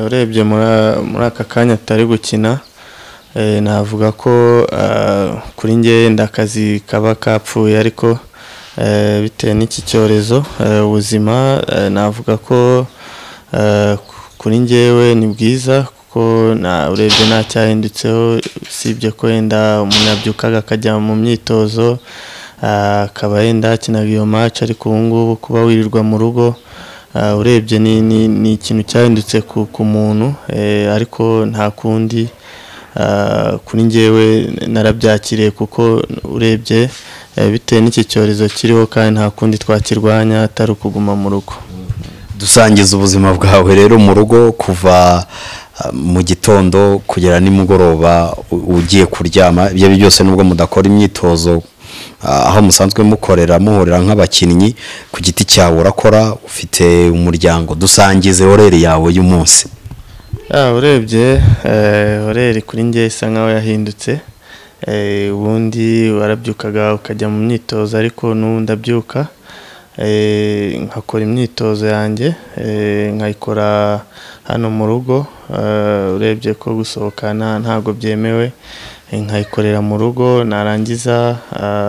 urebye muri aka kanya atari gukina, navuga ko kuri njye ndakazi kaba kapfuye, ariko bitewe n'iki cyorezo ubuzima navuga ko kuri njyewe ni bwiza, kuko urebye nta cyahindutseho, usibye ko wenda umuntu yabyukaga akajya mu myitozo akaba yenda akinaga iyo match, ariko ubu ngubu kuba wirirwa mu rugo urebye ni ikintu cyahindutse ku muntu, ariko nta kundi kuri njyewe narabyakiriye, kuko urebye bitewe n'iki cyorezo kiriho kandi nta kundi twakirwanya atari ukuguma mu rugo. Dusangiza ubuzima bwawe rero mu rugo kuva mu gitondo kugera nimugoroba ugiye kuryama, ibyo byose nubwo mudakora imyitozo aho musanzwe muhorera nk'abakinnyi, ku giti cyawe urakora, ufite umuryango. Dusangize horeri yawe y'umunsi. Urebye horeri kuri njye isa nkaho yahindutse, ubundi warabyukaga ukajya mu myitozo, ariko n'ubu ndabyuka nkakora imyitozo yanjye, nkayikora hano mu rugo. Urebye ko gusohokana ntabwo byemewe, nkayikorera mu rugo, narangiza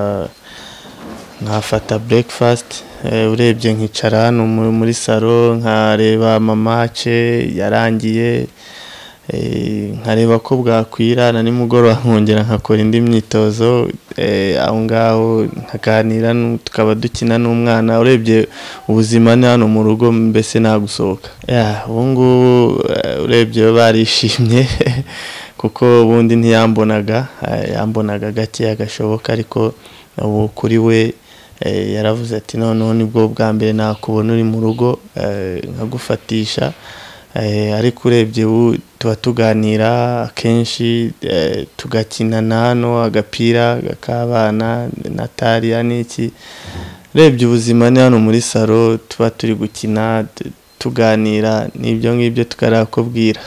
nkafata breakfast, urebye nkicara hano muri salo nkareba amamatche yarangiye, nkareba ko bwakwira, na nimugoroba nkongera nkakora indi myitozo aho ngaho, nkaganira tukaba dukina n'umwana. Urebye ubuzima ni hano mu rugo, mbese nta gusohoka. Ubu ngubu urebye barishimye kuko ubundi ntiyambonaga, yambonaga gake gashoboka, ariko ubu kuri we yaravuze ati noneho nibwo bwa mbere nakubona uri mu rugo nkagufatisha, ariko urebye ubu tuba tuganira akenshi, tugakinana hano agapira k'abana Natalia n'iki. Urebye ubuzima ni hano muri salo, tuba turi gukina tuganira, n'ibyo ngibyo tukarakubwira.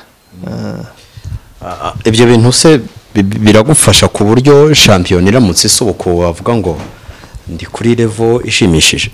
Ibyo bintu se biragufasha ku buryo shampiyona iramutse isubuko wavuga ngo ndi kuri level ishimishije?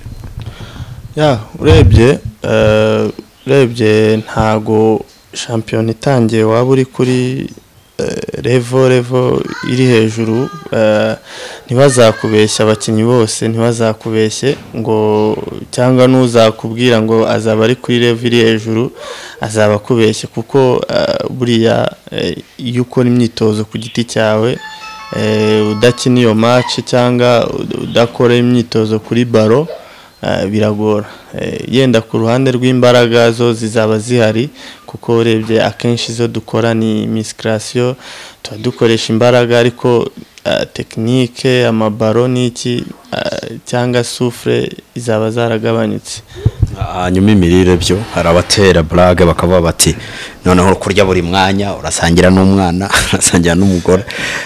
Urebye ntago shampiyona itangiye waba uri kuri level iri hejuru, ntibazakubeshya abakinnyi bose, ntibazakubeshye ngo cyangwa n'uzakubwira ngo azaba ari kuri level iri hejuru azaba akubeshye, kuko buriya iyo ukora imyitozo ku giti cyawe, udakina iyo match cyangwa udakora imyitozo kuri baro, biragora. Yenda ku ruhande rw'imbaraga zo zizaba zihari, kuko urebye akenshi zo dukora ni musculation, dukoresha imbaraga, ariko technique amabaro n'iki cyangwa souffle izaba zaragabanyutse. Hanyuma imirire byo hari abatera blague bakavuga bati noneho kurya buri mwanya urasangira n'umwana, urasangira n'umugore,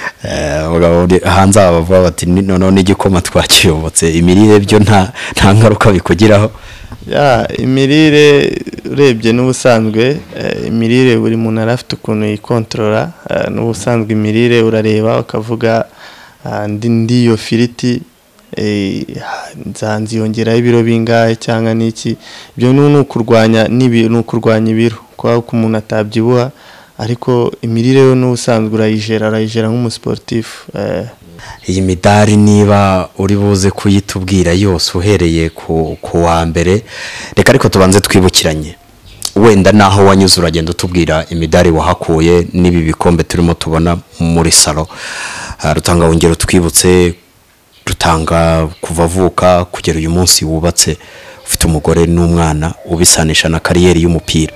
hanze bavuga bati noneho n'igikoma twakiyobotse. Imirire byo nta ngaruka bikugiraho? Imirire urebye n'ubusanzwe, imirire buri muntu arafite ukuntu yikontorora. N'ubusanzwe imirire urareba ukavuga ndi iyo firiti nziyongeraho ibiro bingahe cyangwa n'iki. Ibyo ni ukurwanya ibiro, kuko umuntu atabyibuha, ariko imirire yo n'ubusanzwe urayijera nk'umusportif. Iyi midari niba uri buze kuyitubwira yose uhereye ku wa mbere, reka ariko tubanze twibukiranye wenda naho wanyuze uragenda utubwira imidari wahakuye n'ibi bikombe turimo tubona muri salo. Rutanga wongera twibutse, Rutanga kuva avuka kugera uyu munsi wubatse, ufite umugore n'umwana, ubisanisha na kariyeri y'umupira.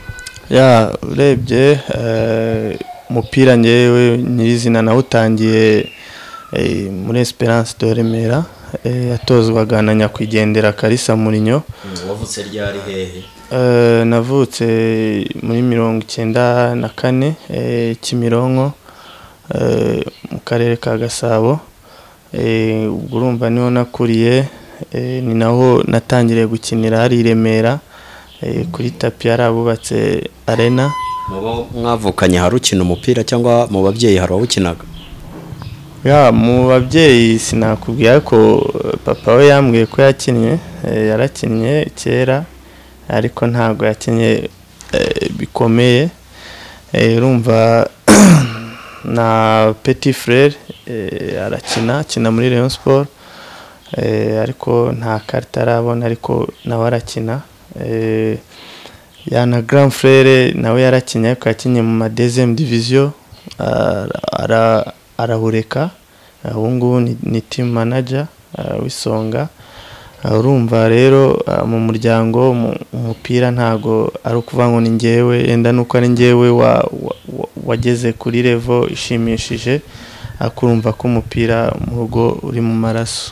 Urebye umupira ngewe nyirizina nawutangiye muri Esperance de Remera, yatozwaga na nyakwigendera Kalisa Murinyo. Wavutse ryari hehe? Navutse muri 1994 Kimironko, mu karere ka Gasabo. Ubwo urumva niho nakuriye, ni naho natangiriye gukinira hari Remera, kuri tapi yarabubatse arena. Mwavukanye hari ukina umupira cyangwa mu babyeyi hari wawukinaga? Mu babyeyi sinakubwiye ko papa we yambwiye ko yakinnye, yarakinnye kera, ariko ntago yakinnye bukomeye, urumva na Petit Frere akina muri Rayon Sport, ariko nta karita arabona, ariko nawe arakina. Na Grand Frere nawe yarakinye, ariko yakinye mu ma deuxième division arahureka. Ubu ngubu ni team manager w'Isonga. Urumva rero mu muryango umupira ntago ari ukuvuga ngo ni njyewe, enda nuko ari njyewe wageze kuri level ishimishije, akurumva ko umupira mu rugo uri mu maraso.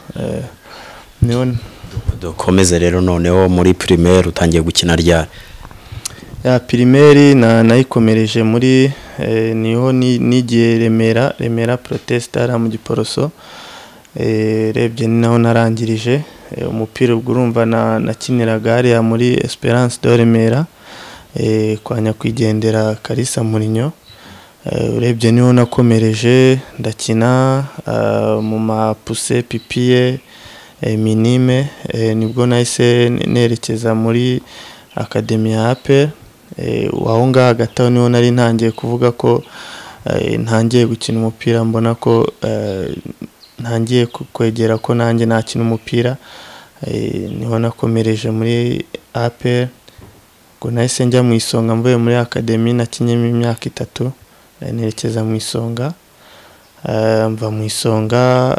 Dukomeze rero noneho muri primaire utangiye gukina ryari? Ya primaire nayikomereje muri niho nigiye Remera Protestar mu Giporoso. Rebye ni naho narangirije umupira. Ubwo urumva nakiniraga hariya muri Esperance de Remera kwa nyakwigendera Kalisa Murinyo. Urebye niho nakomereje ndakina mu mapuse pipiye minime, nibwo nahise nerekeza muri Academy ya APR. Aho ngaho hagati aho niho nari ntangiye kuvuga ko ntangiye gukina umupira, mbona ko ntangiye kwegera ko nanjye nakina umupira. Niho nakomereje muri APR, ngo nahise njya mu Isonga. Mvuye muri Academy nakinyemo imyaka 3, nerekeza mu Isonga. Mva mu Isonga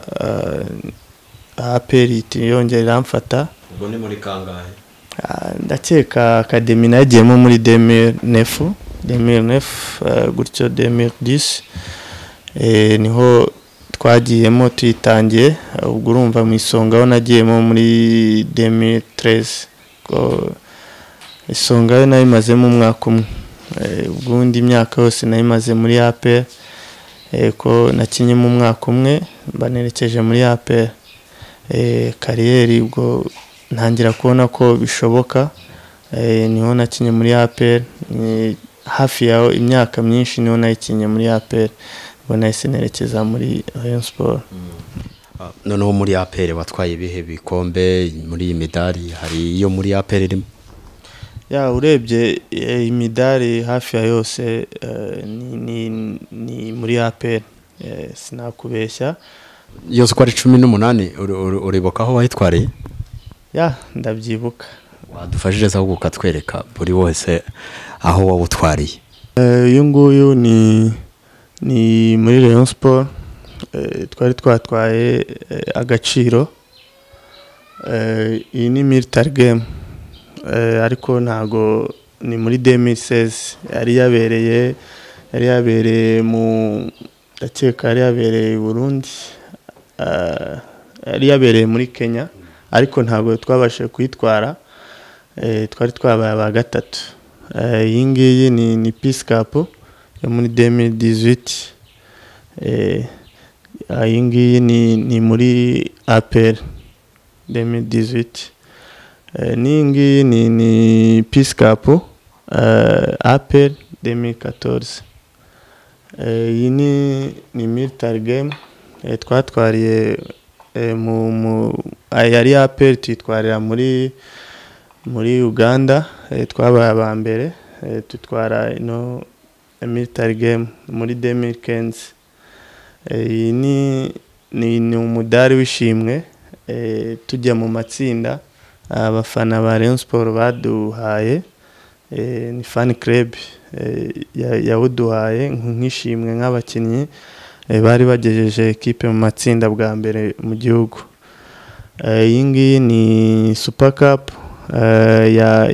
APR yongera iramfata. Ubwo ni muri kangahe? Ndakeka Academy nagiyemo muri 2009 gutyo 2010 niho twagiyemo tuyitangiye. Ubwo urumva mu Isonga aho nagiyemo muri 2013, ko Isonga yo nayimazemo umwaka umwe. Ubwo undi myaka yose nayimaze muri APR, ko nakinye mu mwaka umwe banerekeje muri APR. Kariyeri ubwo ntangira kubona ko bishoboka, niho nakinye muri APR hafi yaho imyaka myinshi, niho nayikinye muri APR. Ubwo nahise nerekeza muri Rayon Sport. Noneho muri APR watwaye ibihe bikombe? Muri imidari hari iyo muri APR irimo? Ya urebye imidari hafi ya yose ni muri APR, sinakubeshya. Yose uko ari 18 uribuka aho wayitwariye? Ya ndabyibuka. Wadufashije se ahubwo ukatwereka buri wese aho wawutwariye? Uyu nguyu ni muri Rayon Sport. Twari twatwaye Agaciro. Iyi ni military game, ariko ntago ni muri 2016. yari yabereye mu ndakeka yari yabereye i Burundi, yari yabereye muri Kenya, ariko ntago twabashije kuyitwara. Twari twabaye aba gatatu. Iyi ngiyi ni Peace Cup yo muri 2018. Iyi ngiyi ni muri APR 2018. N'iyi ngiyi ni Peace Cup APR 2014. Iyi ni military game twatwariye yari APR tuyitwarira muri Uganda. Twabaye aba mbere tutwara ino military game muri 2015. Iyi ni umudari w'ishimwe. Tujya mu matsinda abafana ba Rayon Sport baduhaye, ni fan club yawuduhaye nk'ishimwe nk'abakinnyi bari bagejeje equipe mu matsinda bwa mbere mu gihugu. Iyi ngiyi ni Super Cup ya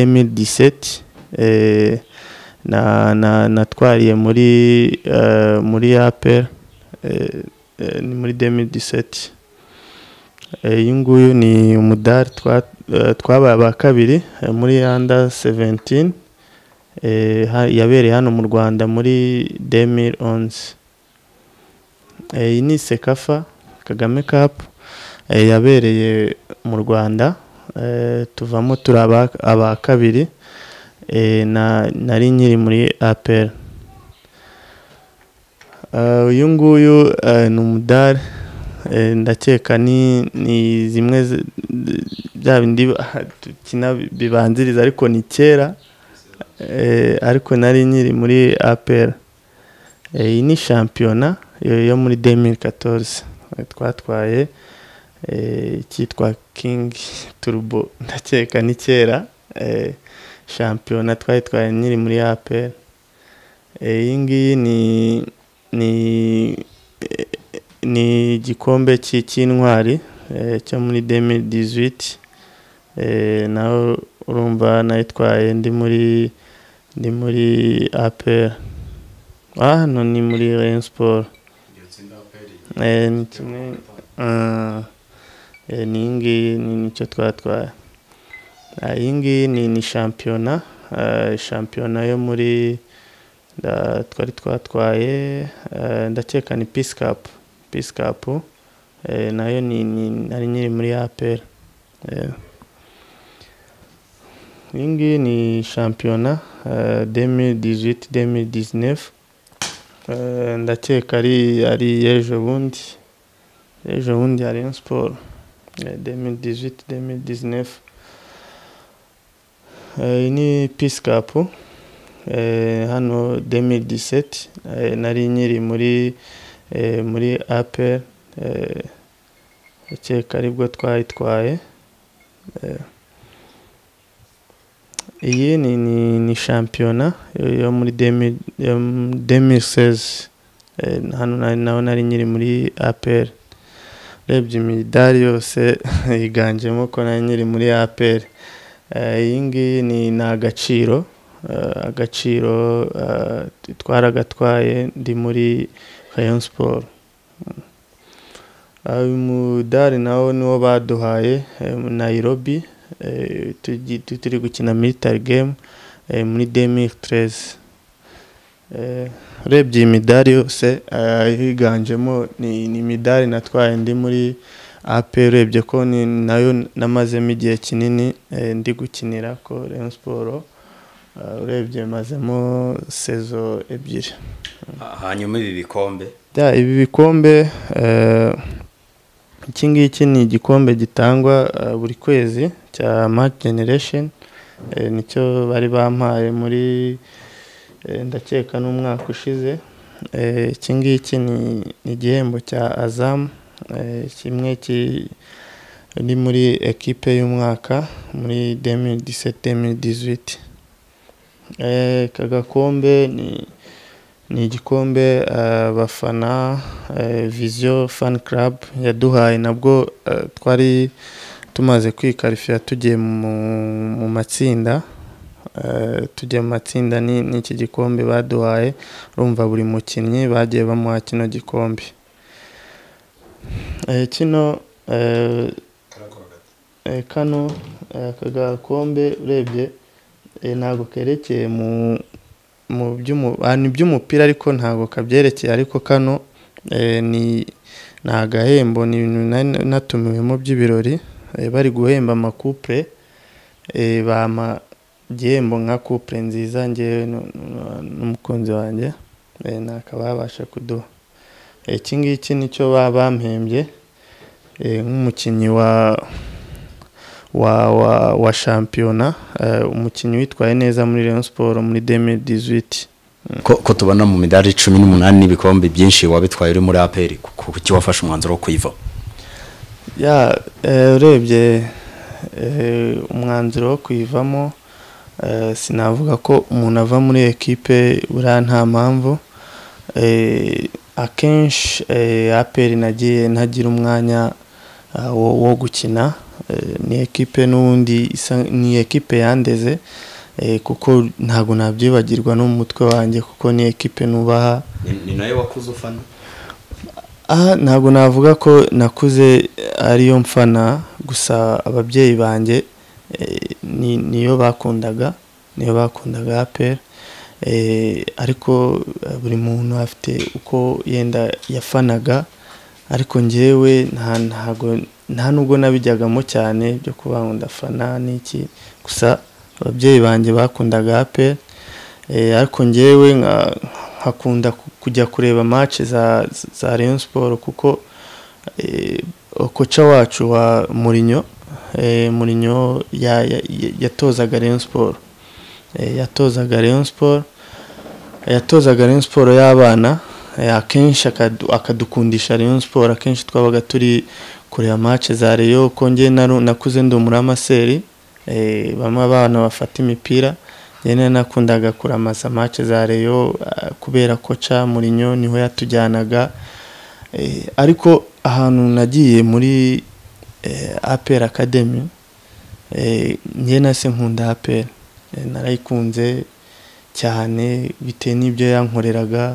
2017. Natwariye muri APR ni muri 2017. Iyi nguyu ni umudari twabaye aba kabiri muri under 17, yabereye hano mu Rwanda muri 2011. Iyi ni Sekafa Kagame Cup yabereye mu Rwanda. Tuvamo turaba aba kabiri. Nari nyiri muri APR. Uyu nguyu ni umudari, ndakeka ni zimwe bya bindi tukina bibanziriza, ariko ni kera ariko nari nyiri muri APR. Iyi ni shampiyona yo muri 2014 twatwaye cyitwa King Turbo, ndakeka ni kera. Shampiyona twayitwaye nyiri muri APR. Iyi ngiyi ni igikombe cy'intwari cyo muri 2018. Naho urumva nayitwaye ndi muri APR. Hano ni muri Rayon Sport. Ni ngiyi nicyo twatwaye. Iyi ngiyi ni shampiyona yo muri twari twatwaye, ndakeka ni Peace Cup. Nayo nari nyiri muri APR. Iyi ngiyi ni shampiyona 2018-2019. Ndakeka ari ejo bundi ya Rayon Sport 2018-2019. Ni Peace Cup. Hano 2017 nari nyiri muri APR. Ndakeka aribwo twayitwaye. Iyi ni shampiyona yo muri 2016. Hano naho nari nyiri muri APR. Urebye imidari yose yiganjemo ko nari nyiri muri APR. Iyi ngiyi ni agaciro twaragatwaye ndi muri Rayon Sport. Uyu mudari nawo niwo baduhaye Nairobi, turi gukina military game muri 2013. Urebye imidari yose yiganjemo ni imidari natwaye ndi muri APR. Urebye ko nayo namazemo igihe kinini ndi gukinira ko Rayon Sport. Urebye mazemo sezo ebyiri. Hanyuma ibi bikombe iki ngiki ni igikombe gitangwa buri kwezi cya Match Generation. Nicyo bari bampaye muri ndakeka n'umwaka ushize. Iki ngiki ni igihembo cya Azam, kimwe ni muri ekipe y'umwaka muri 2017-2018. Kagakombe ni igikombe bafana Vision Fan Club yaduhaye. Nabwo twari tumaze kwikarifiya tugiye mu matsinda. N'iki gikombe baduhaye. Urumva buri mukinnyi bagiye bamuha kino gikombe. Kano kagakombe urebye ntago kerekeye mu by'umupira, ariko ntago kabyerekeye. Ariko kano ni agahembo, ni ibintu natumiwemo by'ibirori. Bari guhemba amakupure, bama igihembo nka couple nziza njye n'umukunzi wanjye, nakaba babasha kuduha. Iki ngiki nicyo bampembye nk'umukinnyi wa shampiyona, umukinnyi witwaye neza muri Rayon Sport muri 2018. ko tubona mu midari 18 n'ibikombe byinshi wabitwaye uri muri APR, kuki wafashe umwanzuro wo kuyiva? Urebye umwanzuro wo kuyivamo, sinavuga ko umuntu ava muri ekipe buriya nta mpamvu. Akenshi APR nagiye ntagira umwanya wo gukina. Ni ekipe n'ubundi ni ekipe yandeze, kuko ntago nabyibagirwa no mu mutwe wanjye, kuko ni ekipe nubaha. Ni nayo wakuze ufana? Ntago navuga ko nakuze ariyo mfana, gusa ababyeyi banjye niyo bakundaga APR. Ariko buri muntu afite uko yenda yafanaga, ariko njyewe nta nubwo nabijyagamo cyane byo kuba ngo ndafana n'iki. Gusa ababyeyi banjye bakundaga APR, ariko njyewe nkakunda kujya kureba match za Rayon Sport, kuko kocha wacu wa Mourinho yatozaga Rayon Sport. yatozaga Rayon Sport y'abana, akenshi akadukundisha Rayon Sport. Akenshi twabaga turi kureba match za Rayon, ko nge nakuze ndi umuramaseri, bamwe abana bafata imipira, njye nakundaga kuramaza match za Rayon kubera ko cha Mourinho niho yatujyanaga. Ariko ahantu nagiye muri APR Academy, njye nase nkunda APR, narayikunze cyane bitewe n'ibyo yankoreraga,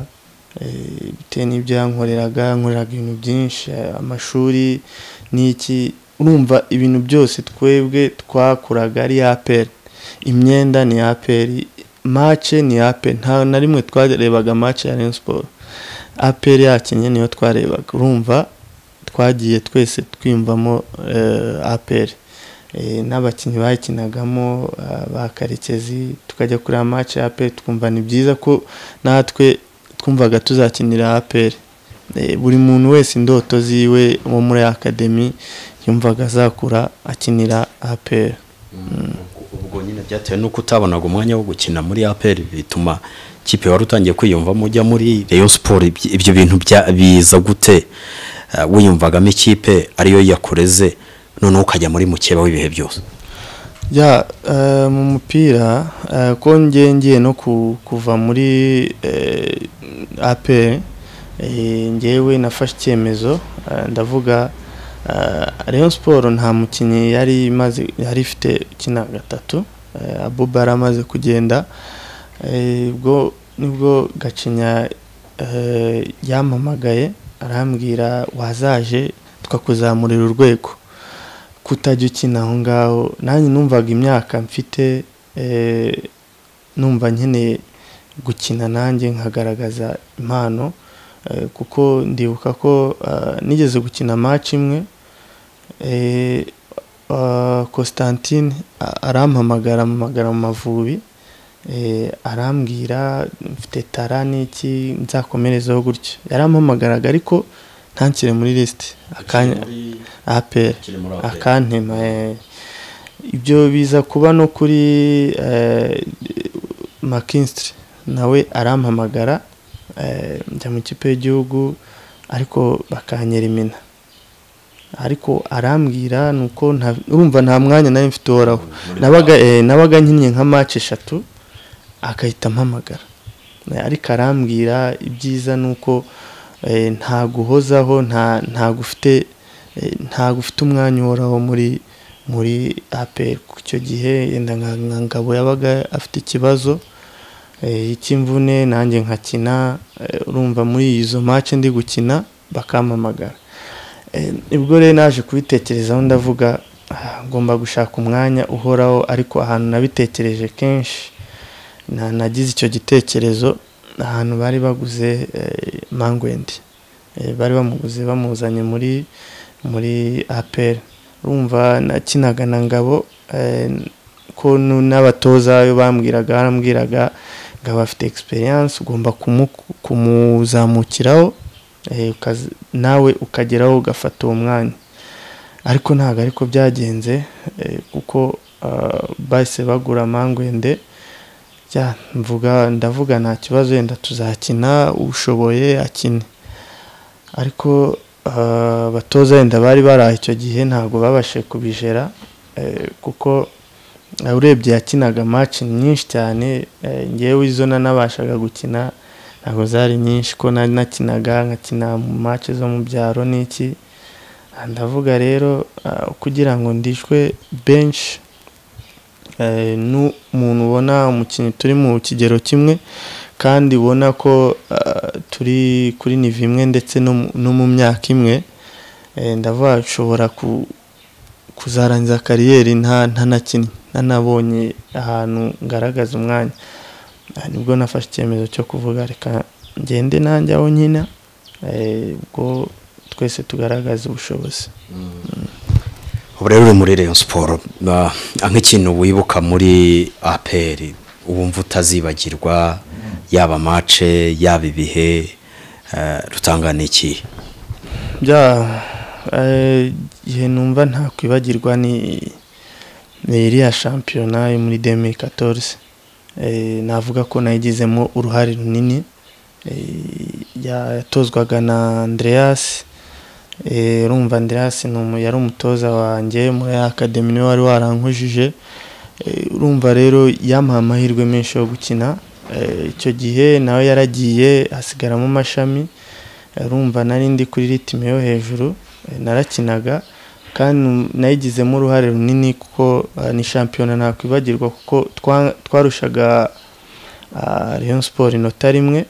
nkoreraga ibintu byinshi, amashuri n'iki, urumva ibintu byose twebwe twakuraga ari APR, imyenda ni APR, match ni APR, nta na rimwe twarebaga match ya Rayon Sport, APR yakinye niyo twarebaga. Urumva twagiye twese twimvamo APR, n'abakinnyi bakinagamo ba Karekezi, tukajya kuri match ya APR twumva ni byiza ko natwe twumvaga tuzakinira APR. Buri muntu wese indoto ziwe wo muri academy yumvaga azakura akinira APR. Ubwo nyine byatewe nuko utabonaga umwanya wo gukina muri APR, bituma kipe wari utangiye kwiyumvamo ujya muri Rayon Sport. Ibyo bintu biza gute wiyumvagamo ikipe ariyo yakureze noneho ukajya muri mukeba w'ibihe byose? Mu mupira ko ngiye no kuva muri APR, ngewe nafashe icyemezo, ndavuga Rayon Sport nta mukinnyi yari ifite kina gatatu, Abuba aramaze kugenda, ubwo nibwo Gacinya yampamagaye arambwira wazaje tukakuzamurira urwego, kutajya ukina aho ngaho. Nanjye numvaga imyaka mfite, numva nkeneye gukina nanjye nkagaragaza impano, kuko ndibuka ko nigeze gukina match imwe, Constantine arampamagara mu Mavubi, arambwira mfite tara n'iki nzakomerezaho gutyo. Yarampamagaraga ariko ntankire muri list, APR akantema. Ibyo biza kuba no kuri McKinstry, nawe arampamagara njya mu kipe y'igihugu ariko bakanyera imina, ariko arambwira nuko urumva nta mwanya nari mfite uhoraho, nabaga nkinnye nka match 3 akahita mpamagara. Ariko arambwira ibyiza nuko nta guhozaho, nta gufite umwanya uhoraho muri APR. Icyo gihe yenda nka Ngabo yabaga afite ikibazo ikimvune, nanjye nkakina. Urumva muri izo match ndi gukina bakampamagara. Ibwo rero naje kubitekerezaho, ndavuga ngomba gushaka umwanya uhoraho. Ariko ahantu nabitekereje kenshi, nagize icyo gitekerezo ahantu bari baguze Mangwende, bari bamuguze bamuzanye muri APR. Urumva nakinaga na Ngabo, ko n'abatoza yo barambwiraga Ngabo afite experience, ugomba kumuzamukiraho nawe ukageraho ugafata uwo mwanya. Ariko ntabwo ariko byagenze, kuko bahise bagura Mangwende. Ndavuga nta kibazo, yenda tuzakina, ushoboye akine. Ariko abatoza yenda bari baraha icyo gihe ntabwo babashe kubijera, kuko urebye yakinaga match nyinshi cyane. Ngewe izo nanabashaga gukina ntabwo zari nyinshi, ko nkakina mu match zo mu byaro n'iki. Ndavuga rero kugira ngo ndishwe bench, n'umuntu ubona umukinnyi turi mu kigero kimwe, kandi ubona ko turi kuri nivo imwe ndetse no mu myaka imwe, ndavuga ushobora kuzarangiza kariyeri ntanakinnye, ntanabonye ahantu ngaragaza umwanya. Nibwo nafashe icyemezo cyo kuvuga reka ngende nanjye aho nkina, ubwo twese tugaragaza ubushobozi. Ubu rero uri muri Rayon Sport, nk'ikintu wibuka muri APR wumva utazibagirwa, yaba match yaba ibihe, rutangana iki? Igihe numva nta kwibagirwa ni iriya shampiyona yo muri 2014. navuga ko nayigizemo uruhare runini. Yatozwaga na Andreas. Urumva Andreas yari umutoza wanjye muri academy, niwe wari warankujije. Urumva rero yampaye amahirwe menshi yo gukina. Icyo gihe nawe yaragiye hasigaramo amashami. Urumva nari ndi kuri ritime yo hejuru, narakinaga kandi nayigizemo uruhare runini kuko ni shampiyona nakwibagirwa kuko twarushaga Rayon Sport inota rimwe.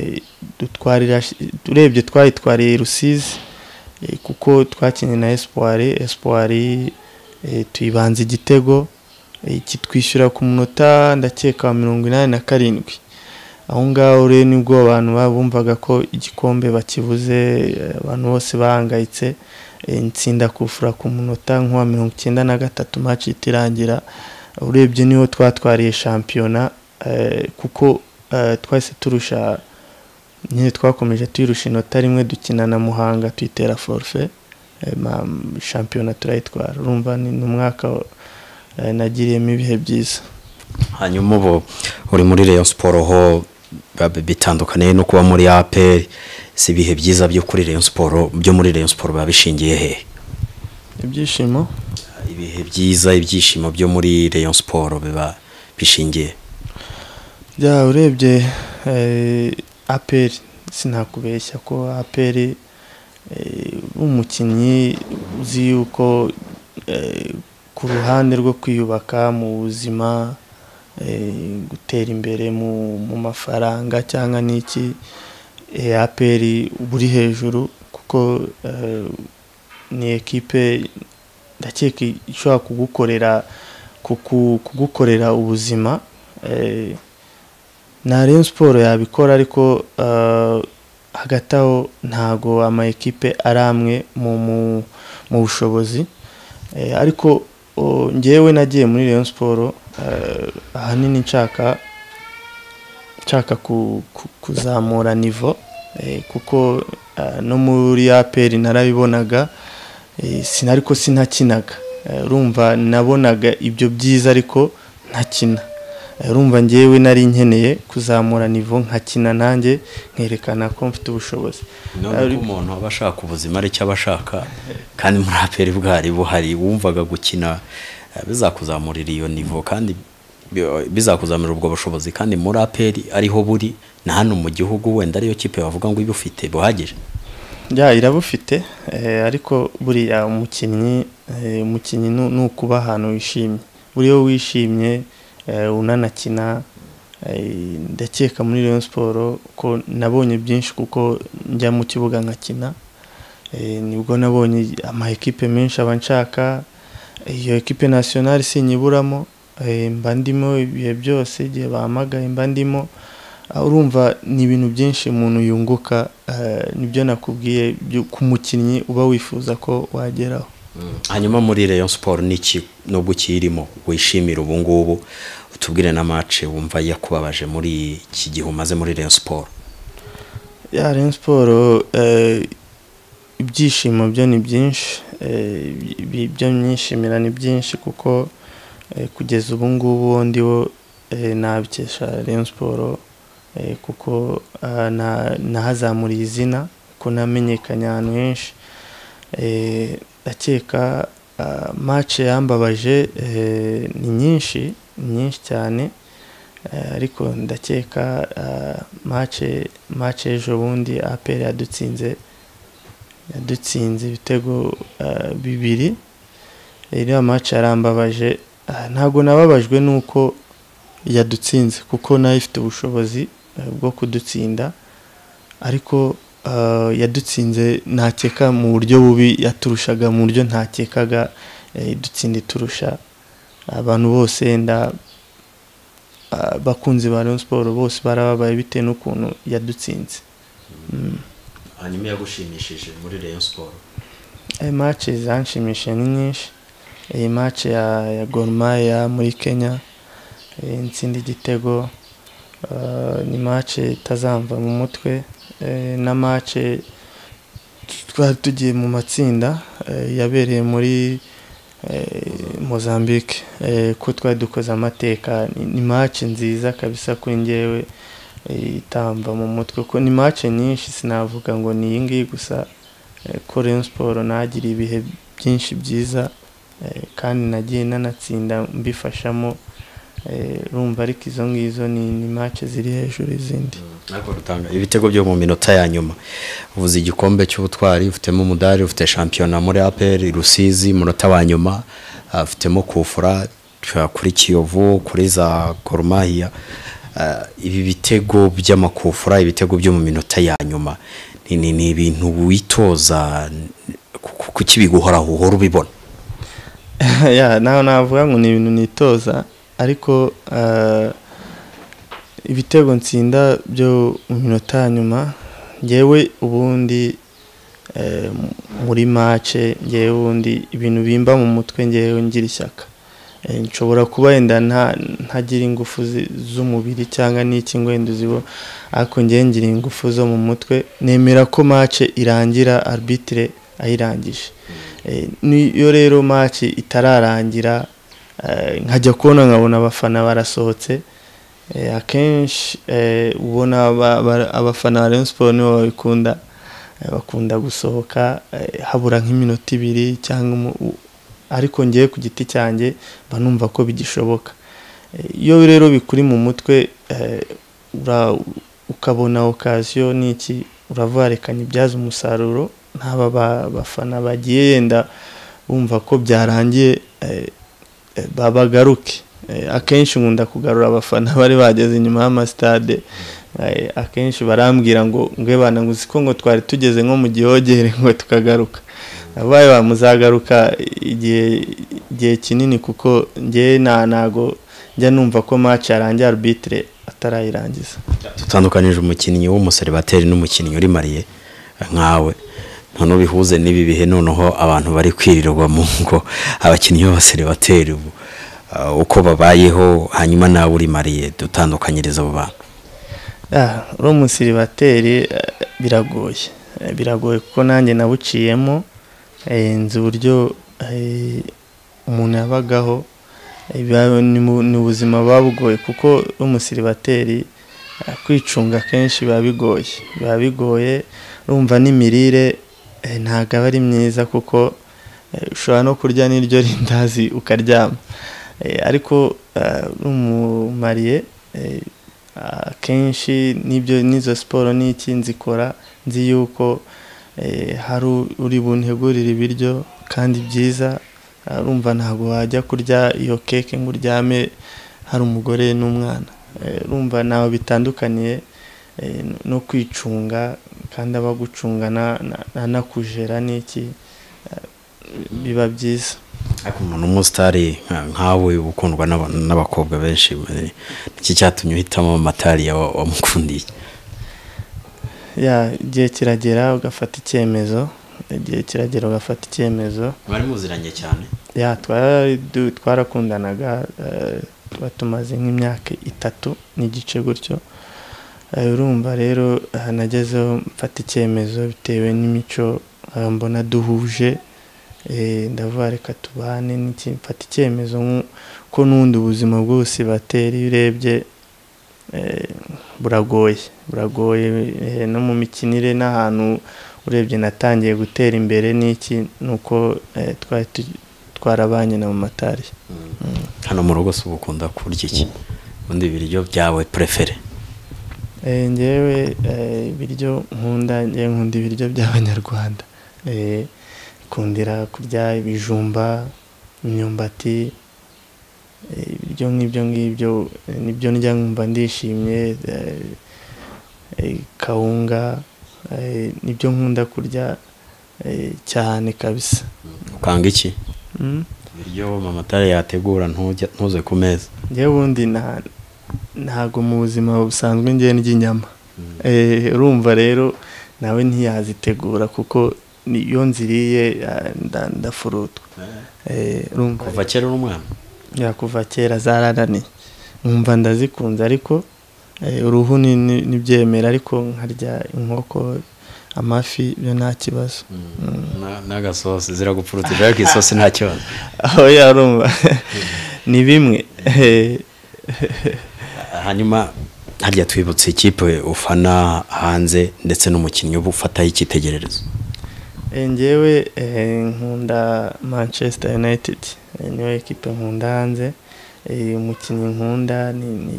Urebye twayitwariye Rusizi kuko twakinnye na Espoir tuyibanza igitego kitwishyura ku munota ndakeka wa 87. Aho ngaho rero nibwo abantu bumvaga ko igikombe bakibuze, abantu bose bahangayitse. Nsinda kufura ku munota nko wa 93 match itirangira. Urebye niho twatwariye shampiyona kuko twese turusha nyine, twakomeje tuyirusha inota rimwe, dukina na Muhanga tuyitera forfait, shampiyona turayitwara. Urumva ni umwaka nagiriyemo ibihe byiza. Hanyuma ubu uri muri Rayon Sport ho bitandukaniye no kuba muri APR, si ibihe byiza byo kuri Rayon Sport, byo muri Rayon Sport babishingiye he? Ibyishimo, ibihe byiza, ibyishimo byo muri Rayon Sport biba bishingiye urebye APR, sinakubeshya ko APR umukinnyi uzi yuko ku ruhande rwo kwiyubaka mu buzima, gutera imbere mu mafaranga cyangwa n'iki, APR buri hejuru kuko ni ekipe ndakeka ishobora kugukorera ubuzima. Na Rayon Sport yabikora, ariko hagati aho ntago ama ekipe ari amwe mu bushobozi. Ariko ngewe nagiye muri Rayon Sport ahanini nshaka kuzamura niveau, kuko no muri APR narabibonaga, ariko sinakinaga. Urumva nabonaga ibyo byiza ariko ntakina. Urumva ngewe nari nkeneye kuzamura niveau, nkakina nanjye nkerekana ko mfite ubushobozi. none ko umuntu aba ashaka ubuzima ari cyo abashaka, kandi muri APR bwari buhari, wumvaga gukina bizakuzamurira iyo niveau kandi bizakuzamurira ubwo bushobozi, kandi muri APR ariho buri na hano mu gihugu wenda ariyo kipe bavuga ngo ibufite buhagije. Irabufite, ariko buriya umukinnyi nukuba ahantu wishimye. Buriyo wishimye unanakina, ndakeka muri Rayon Sport ko nabonye byinshi kuko njya mu kibuga nkakina. Nibwo nabonye ama ekipe menshi abanshaka. Iyo ekipe nationale sinyiburamo, mba ndimo ibihe byose igihe bahamagaye mba ndimo. Urumva ni ibintu byinshi umuntu yunguka, nibyo nakubwiye ku mukinnyi uba wifuza ko wageraho. Hanyuma muri Rayon Sport niki nubwo kirimo wishimira ubu ngubu, utubwire na match wumva yakubabaje muri iki gihe umaze muri Rayon Sport? Rayon Sport ibyishimo byo ni byinshi, ibyo nyishimira ni byinshi kuko kugeza ubu ngubu ndiwo nabikesha Rayon Sport, kuko nahazamuriye izina, ko namenyekanye ahantu henshi. Ndakeka match yambabaje ni nyinshi cyane, ariko ndakeka match ejo bundi APR yadutsinze ibitego 2. Iriya match yarambabaje, ntago nababajwe nuko yadutsinze kuko nayo ifite ubushobozi bwo kudutsinda, ariko yadutsinze ntakeka mu buryo bubi, yaturushaga mu buryo ntakekaga dutsinda turusha. Abantu bose bakunzi ba Rayon Sport bose barababaye bitewe n'ukuntu yadutsinze. Hanyuma yagushimishije muri Rayon Sport? Match zanshimishije ni nyinshi. Match ya Gor Mahia muri Kenya, ntsinda igitego, ni match itazamva mu mutwe. Na match twari tugiye mu matsinda yabereye muri Mozambique, ko twari dukoze amateka. Ni match nziza kabisa kuri njyewe, itamba mu mutwe ko ni match nyinshi, sinavuga ngo ni iyi ngiyi gusa, ko Rayon Sport nagira ibihe byinshi byiza, kandi nagiye nanatsinda mbifashamo, rumva ariko izo ngizo ni match ziri hejuru izindi. Ariko rutanga ibitego byo mu minota ya nyuma, uvuze igikombe cy'ubutwari, ufitemo umudari, ufite shampiyona muri APR Rusizi munota wa nyuma, ufitemo kufura kuri Kiyovu, kuri za Gor Mahia. Ibi bitego by'amakufura, ibitego byo mu minota ya nyuma, ni ibintu witoza kuki biguhoraho uhora ubibona? Ya naho navuga ngo ni ibintu nitoza, ariko ibitego nsinda byo mu minota ya nyuma, ngewe ubundi muri match, ngewe ubundi ibintu bimba mu mutwe, ngewe ngira ishyaka. Nshobora kuba yenda ntagira ingufu z'umubiri cyangwa n'iki ngo yenda uzibo, ariko ngewe ngira ingufu zo mu mutwe, nemera ko match irangira arbitre ayirangije. Niyo rero match itararangira, nkajya kubona nkabona abafana barasohotse, akenshi ubona abafana ba Rayon Sport nibo babikunda, bakunda gusohoka habura nk'iminota 2 cyangwa, ariko ngiye ku giti cyanjye banumva ko bigishoboka. Iyo rero bikuri mu mutwe, ukabona occasion n'iki, uravarekanye ibyaza umusaruro, ntaba bafana bagiye yenda bumva ko byarangiye, babagaruke. Akenshi nkunda kugarura abafana bari bageze inyuma y'amastade, akenshi barambwira ngo bana ngo uziko ngo twari tugeze nko mu gihogere ngo tukagaruka. Abaye bamuzagaruka igihe kinini, kuko ngiye nago njya numva ko match yarangiye arbitre atarayirangiza. Tutandukanije umukinnyi w'umuseribateri n'umukinnyi uri mariye nkawe, none bihuze n'ibi bihe, noneho abantu bari kwirirwa mu ngo, abakinnyi b'abaseribateri uko babayeho, hanyuma nawe uri mariye, dutandukanyiriza abo bantu. Uri umuseribateri biragoye kuko nanjye nabuciyemo, nzi uburyo umuntu yabagaho, ni ubuzima babugoye, kuko umuseribateri kwicunga kenshi biba bigoye, urumva n'imirire ntago aba ari myiza, kuko ushobora no kurya n'iryo rindazi ukaryama. Ariko umumariye, kenshi n'izo siporo n'iki nzikora nzi yuko hari uri buntegurira ibiryo kandi byiza, urumva ntabwo wajya kurya iyo keke ngo uryame hari umugore n'umwana. Urumva naho bitandukaniye no kwicunga, kandi abagucunga nakujera n'iki, biba byiza. Ariko umuntu umusitari nkawe ukundwa n'abakobwa benshi, iki cyatumye uhitamo Amatari wamukundiye? Igihe kiragera ugafata icyemezo, Bari muziranye cyane? Twarakundanaga, tumaze nk'imyaka 3 n'igice gutyo. Urumva rero nagezeho mfata icyemezo bitewe n'imico mbona duhuje, ndavuga reka tubane n'iki, mfata icyemezo ko n'undi ubuzima bwose bateri urebye buragoye, no mu mikinire n'ahantu urebye natangiye gutera imbere n'iki, nuko twarabanye na Amatari. Hano mu rugo se ukunda kurya iki? Ubundi ibiryo byawe prefere? Ngewe ibiryo nkunda ibiryo by'Abanyarwanda, kundira kurya ibijumba, imyumbati, ibiryo ngibyo nibyo ndya nkumva ndishimye, kawunga, nibyo nkunda kurya cyane kabisa. Ukanga iki? Ibiryo Amatari yategura ntuze ku meza? Ngewe ubundi ntago mu buzima busanzwe ngiye n'inyama, urumva rero nawe ntiyazitegura, kuko iyo nziriye ndafurutwa. Kuva kera uri umwana? Kuva kera zarananiye, nkumva ndazikunze, ariko uruhu nibyemera, ariko nkarya inkoko, amafi byo nta kibazo. n'agasosi ziragupfurutije ariko isosi nta kibazo. aho yarumva ni bimwe. Hanyuma harya twibutse ikipe ufana hanze ndetse n'umukinnyi uba ufataho icyitegererezo. Njyewe nkunda Manchester United, niyo ekipe nkunda hanze. Umukinnyi nkunda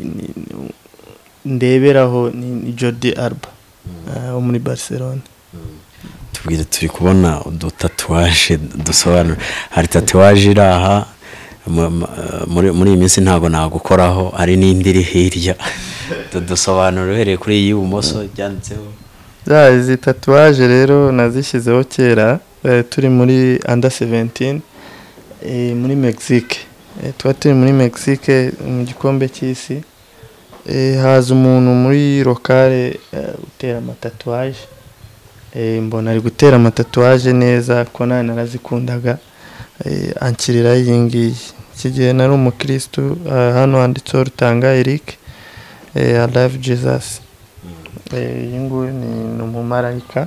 ndeberaho ni Jordi Alba wo muri Barcelona. Tubwire, turi kubona udutatuwaje dusobanura, hari tatuwaje iri aha muri iyi minsi ntabwo nagukoraho, hari n'indi iri hirya dusobanura uhereye kuri iyi ibumoso byanditseho. Izi tatuwaje rero nazishyizeho kera turi muri under 17 muri Mexique. Tuba turi muri Mexique mu gikombe cy'isi. Haza umuntu muri lokale utera amatatuwaje. Mbona ari gutera amatatuwaje neza ko nawe narazikundaga. Ankirira iyi ngiyi. Iki gihe nari umukristo, hano handitseho Rutanga Eric, I love Jesus. Iyi nguyu ni umumarayika.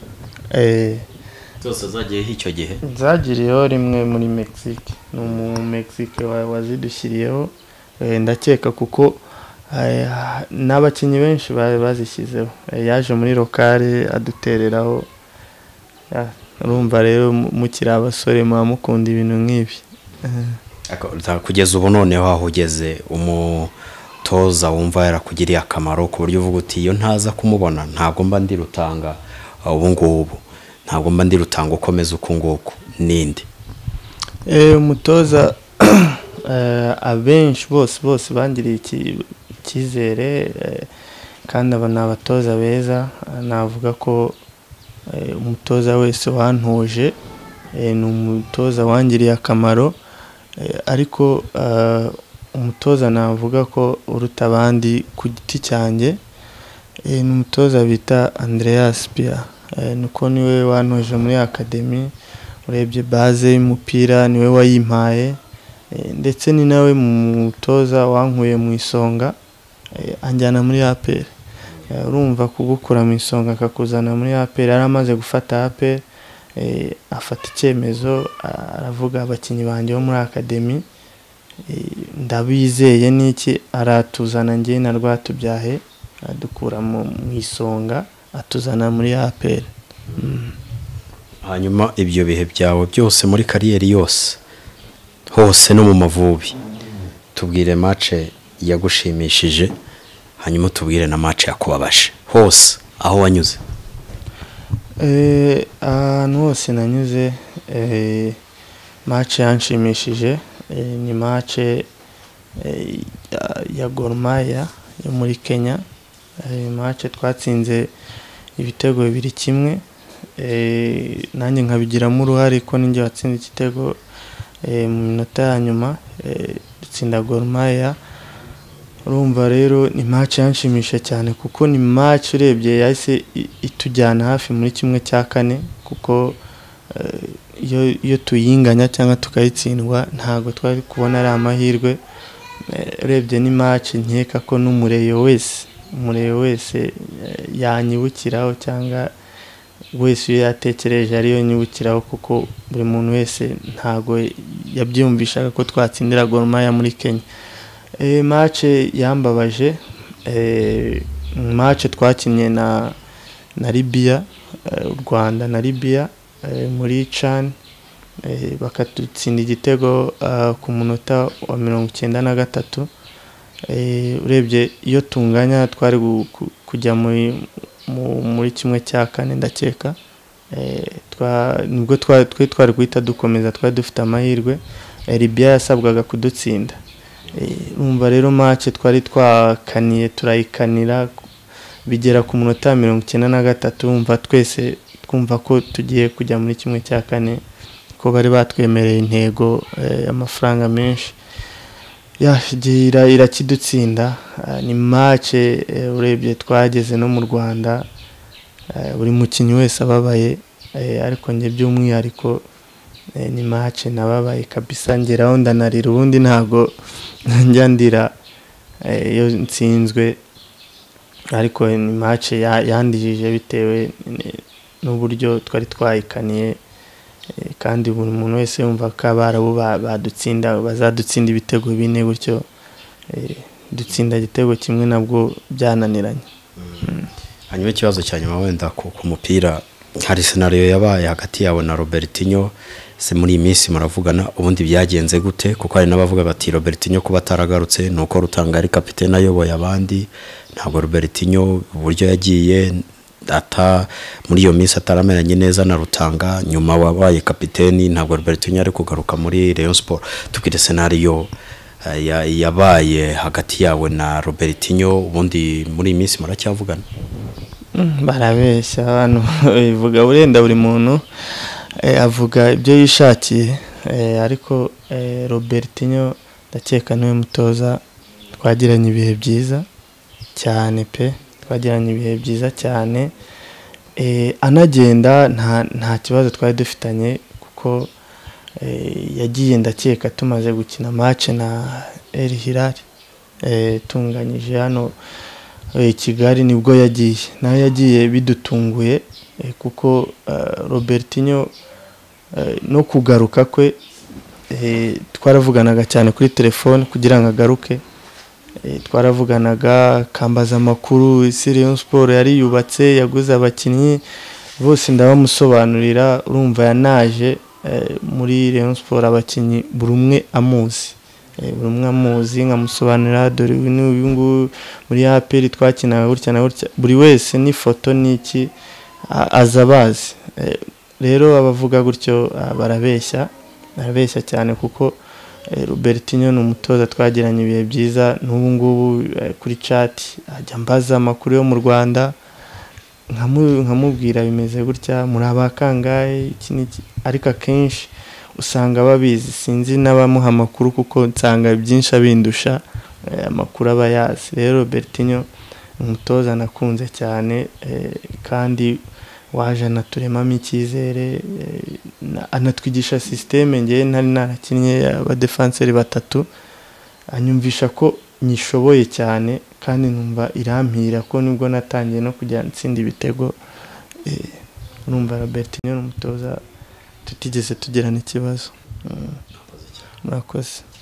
Zose zagiyeho icyo gihe? Zagiriyeho rimwe muri Mexique. Ni umu-Mexique wazidushyiriyeho. Ndakeka kuko n'abakinnyi benshi bazishyizeho. Yaje muri lokale adutereraho. Urumva rero mukiri abasore muba mukunda ibintu nk'ibi. Kugeza ubu noneho aho ugeze, umutoza wumva yarakugiriye akamaro ku buryo uvuga uti iyo ntaza kumubona ntabwo mba ndi Rutanga ubu ngubu, ntabwo mba ndi Rutanga ukomeza uku nguku n'indi? Umutoza abenshi bose bangiriye icyizere, kandi aba ni abatoza beza. Navuga ko umutoza wese wantoje ni umutoza wangiriye akamaro, ariko umutoza navuga ko uruta abandi ku giti cyanjye ni umutoza bita Andreas Pia. Nuko niwe wantoje muri academy, urebye base y'umupira niwe wayimpaye, ndetse ni nawe mutoza wankuye mu isonga anjyana muri APR. Urumva kugukura mu isonga akakuzana muri APR, yaramaze gufata APR, afata icyemezo aravuga abakinnyi banjye bo muri academy ndabizeye n'iki, aratuzana njye na Rwatubyahe adukura mu isonga atuzana muri APR. Hanyuma ibyo bihe byawe byose muri kariyeri yose hose no mu Mavubi, tubwire match yagushimishije, hanyuma tubwire na match yakubabaje hose aho wanyuze. Ahantu hose nanyuze, match yanshimishije ni match ya Gor Mahia yo muri Kenya. Match twatsinze ibitego 2-1, nanjye nkabigiramo uruhare ko ninjye watsinze igitego mu minota ya nyuma, dutsinda Gor Mahia. Urumva rero ni match yanshimisha cyane kuko ni match urebye yahise itujyana hafi muri kimwe cya kane, kuko iyo tuyinganya cyangwa tukayitsindwa ntago twari kubona ari amahirwe. Urebye ni match nkeka ko n'umureyo wese yanyibukiraho, cyangwa wese iyo yatekereje ariyo nyibukiraho, kuko buri muntu wese ntago yabyumvishaga ko twatsindira Gor Mahia muri Kenya. Match yambabaje, match twakinnye na Libya, u Rwanda na Libya muri CHAN, bakatutsinda igitego ku munota wa 93. Urebye iyo tunganya twari kujya muri kimwe cya kane ndakeka. Nibwo twari guhita dukomeza, twari dufite amahirwe. Libya yasabwaga kudutsinda. Urumva rero match twari twakaniye turayikanira bigera ku munota wa 93, umva twese twumva ko tugiye kujya muri kimwe cya kane, ko bari batwemereye intego y'amafaranga menshi. Irakidutsinda. Ni match urebye twageze no mu Rwanda, buri mukinnyi wese ababaye, ariko njye by'umwihariko ni match nababaye kabisa, ngeraho ndanarira, ubundi ntago njya ndira iyo nsinzwe, ariko ni match yandijije bitewe n'uburyo twari twayikaniye, kandi buri muntu wese yumva ko Abarabu bazadutsinda ibitego 4 gutyo, dutsinda igitego kimwe nabwo byananiranye. Hanyuma ikibazo cya nyuma wenda ku mupira, hari scenario yabaye hagati yawe na Robertinho, se muri iminsi muravugana ubundi byagenze gute? Kuko hari n'abavuga bati Robertinho kuba ataragarutse nuko Rutanga ari kapiteni ayoboye abandi, ntabwo Robertinho uburyo yagiye muri iyo minsi ataramenyanye neza na Rutanga, nyuma wabaye kapiteni ntabwo Robertinho ari kugaruka muri Rayon Sport. Tukire scenario yabaye hagati yawe na Robertinho, ubundi muri iyi minsi muracyavugana? Barabeshya abantu bivuga urenda buri muntu avuga ibyo yishakiye, ariko Robertinho ndakeka niwe mutoza twagiranye ibihe byiza cyane pe, twagiranye ibihe byiza cyane, anagenda nta kibazo twari dufitanye, kuko yagiye ndakeka tumaze gukina match na El Hilal tunganyije hano Kigali, nibwo yagiye, nawe yagiye bidutunguye, kuko Robertinho no kugaruka kwe twaravuganaga cyane kuri telefone kugira ngo agaruke, twaravuganaga kambaza amakuru, Rayon Sport yari yubatse, yaguze abakinnyi bose ndabamusobanurira, urumva yanaje muri Rayon Sport abakinnyi buri umwe amuzi, nkamusobanurira dore uyu muri APR twakinaga gutya na gutya, buri wese n'ifoto n'iki azabazi. Rero abavuga gutyo barabeshya cyane, kuko Robertinho ni umutoza twagiranye ibihe byiza, n'ubu ngubu kuri chat ajya mbaza amakuru yo mu Rwanda, nkamubwira bimeze gutya, muri abakangaye iki, ariko akenshi usanga babizi, sinzi n'abamuha amakuru kuko nsanga byinshi abindusha amakuru aba yazi. Rero Robertinho umutoza nakunze cyane, kandi waje anaturemamo icyizere, anatwigisha systeme. Ngiye ntari narakinnye abadefenseri 3, anyumvisha ko nyishoboye cyane, kandi numva irampira ko nibwo natangiye no kujya ntsinda ibitego. Numva Robertinho n'umutoza tutigeze tugirana ikibazo. Murakoze.